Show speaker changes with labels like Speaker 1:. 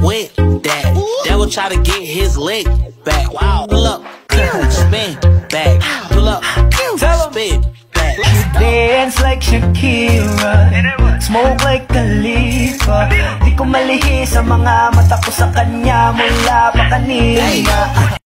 Speaker 1: with that. Devil try to get his leg back. Wow. Pull up, spin back. Pull up, spin back.
Speaker 2: Dance like Shakira, smoke like Khalifa. Di ko malihi sa mga mata ko sa kanya mula pa kanina.